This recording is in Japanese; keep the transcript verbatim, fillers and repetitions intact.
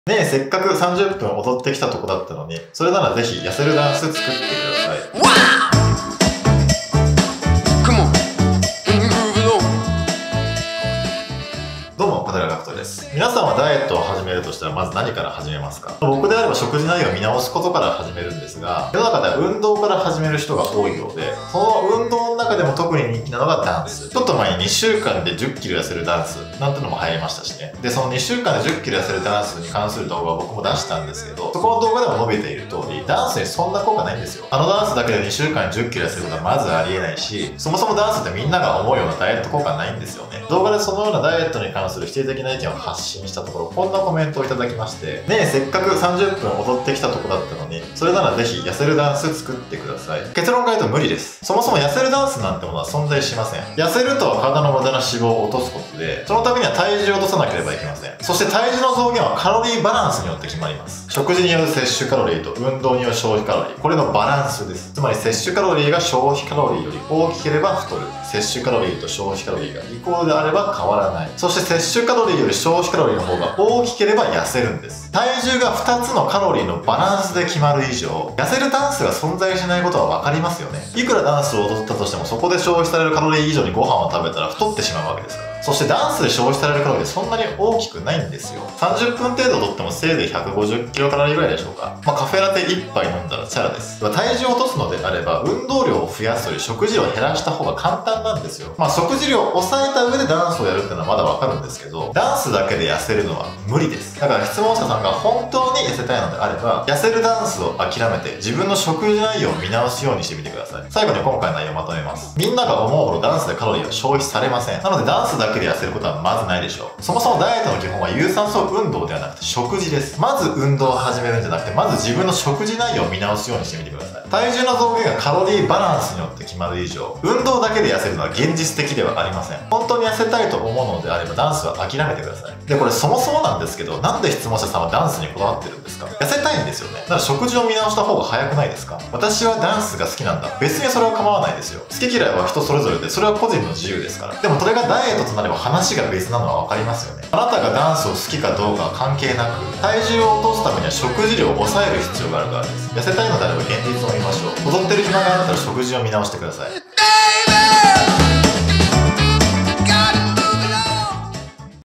ねえ、せっかくさんじゅっぷん踊ってきたとこだったのに、それならぜひ痩せるダンス作ってください。どうも、小寺学人です。皆さんはダイエットを始めるとしたらまず何から始めますか？僕であれば食事内容を見直すことから始めるんですが、世の中では運動から始める人が多いようで、その運動の中でも特に人気なのがダンス。ちょっと前ににしゅうかんでじゅっキロ痩せるダンスなんてのも流行りましたしね。で、そのにしゅうかんでじゅっキロ痩せるダンスに関する動画を僕も出したんですけど、そこの動画でも述べている通り、ダンスにそんな効果ないんですよ。あのダンスだけでにしゅうかんでじゅっキロ痩せることはまずありえないし、そもそもダンスってみんなが思うようなダイエット効果ないんですよね。動画でそのようなダイエットに関する否定的な意見を発信したところ、こんなコメントをいただきまして、ねえ、せっかくさんじゅっぷん踊ってきたとこだったのに、それならぜひ痩せるダンス作ってください。結論から言うと無理です。そもそも痩せるダンスなんてものは存在しません。痩せるとは体の無駄な脂肪を落とすことで、そのためには体重を落とさなければいけません。そして体重の増減はカロリーバランスによって決まります。食事による摂取カロリーと運動による消費カロリー、これのバランスです。つまり摂取カロリーが消費カロリーより大きければ太る。摂取カロリーと消費カロリーがイコールであれば変わらない。そして摂取カロリーより消費カロリーの方が大きければ痩せるんです。体重がふたつのカロリーのバランスで決まる以上、痩せるダンスが存在しないことは分かりますよね。いくらダンスを踊ったとしても、そこで消費されるカロリー以上にご飯を食べたら太ってしまうわけですから。そしてダンスで消費されるカロリーそんなに大きくないんですよ。さんじゅっぷん程度とってもせいぜいひゃくごじゅっキロカロリーぐらいでしょうか。まあカフェラテいっぱい飲んだらチャラです。体重を落とすのであれば、運動量を増やすより食事量を減らした方が簡単なんですよ。まあ食事量を抑えた上でダンスをやるっていうのはまだわかるんですけど、ダンスだけで痩せるのは無理です。だから質問者さんが本当に痩せたいのであれば、痩せるダンスを諦めて自分の食事内容を見直すようにしてみてください。最後に今回の内容をまとめます。みんなが思うほどダンスでカロリーは消費されません。なのでダンスだけで痩せることはまずないでしょう。そもそもダイエットの基本は有酸素運動ではなくて食事です。まず運動を始めるんじゃなくて、まず自分の食事内容を見直すようにしてみてください。体重の増減がカロリーバランスによって決まる以上、運動だけで痩せるのは現実的ではありません。本当に痩せたいと思うのであればダンスは諦めてください。で、これそもそもなんですけど、なんで質問者さんはダンスにこだわってるんですか？痩せたいんですよね。だから食事を見直した方が早くないですか？私はダンスが好きなんだ。別にそれは構わないですよ。好き嫌いは人それぞれで、それは個人の自由ですから。でもそれがダイエットとなれば話が別なのは分かりますよね。あなたがダンスを好きかどうかは関係なく、体重を落とすためには食事量を抑える必要があるからです。痩せたいのであれば現実を見ましょう。踊ってる暇があったら食事を見直してください。